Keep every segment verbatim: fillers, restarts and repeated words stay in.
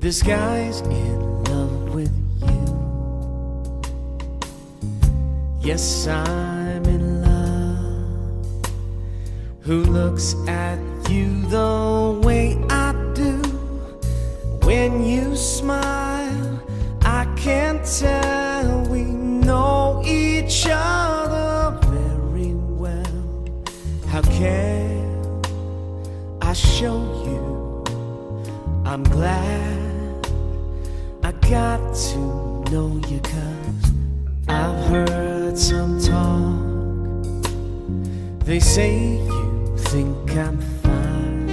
This guy's in love with you. Yes, I'm in love. Who looks at you the way I do? When you smile, I can tell we know each other very well. How can I show you? I'm glad I got to know you, 'cause I've heard some talk. They say you think I'm fine.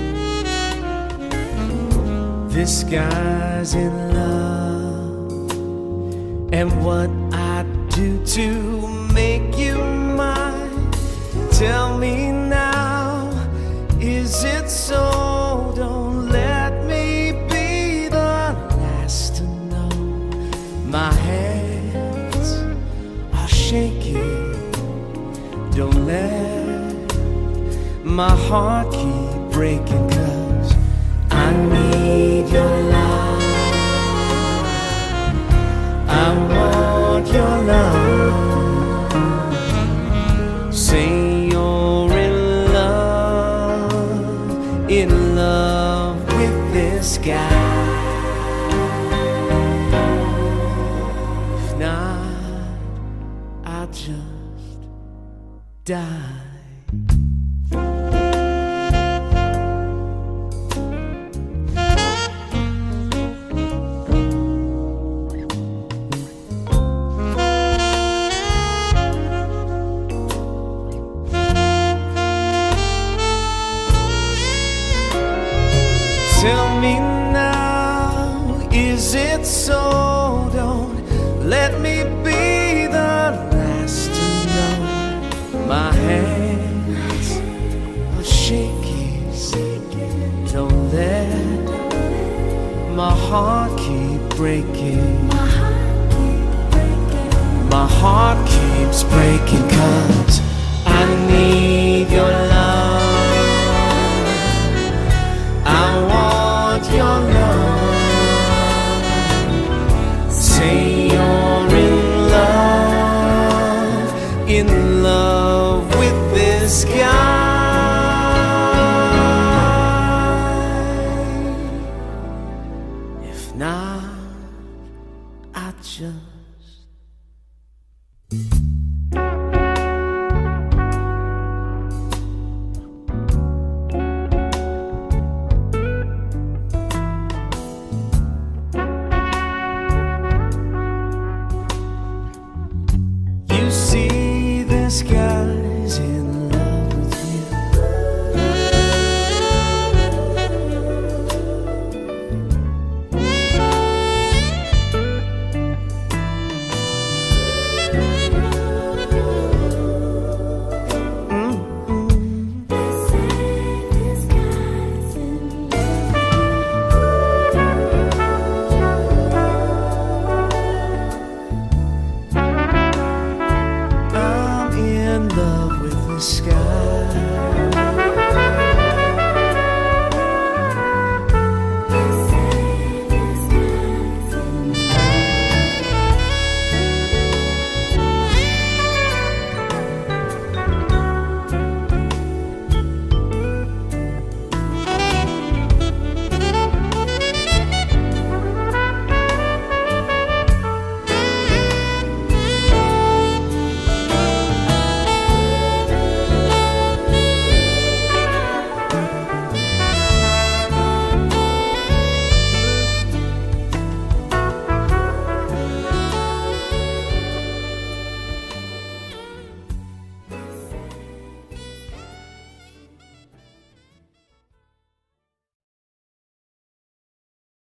This guy's in love, and what I do to make you mine? Tell me now, is it so? Don't let me be the last to know. My hands are shaking. Don't let my heart keep breaking, 'cause I need your love. I want your love. Say you're in love, in love with this guy. If not, I'll just die. Tell me now, is it so? Don't let me be the last to know. My hands are shaking. Don't let my heart keep breaking. My heart keeps breaking, 'cause I need your love. I want your love. Say you're in love, in love with this guy. If not, I just see this guy's in love with you. Mm-hmm. They say this guy's in love with this guy.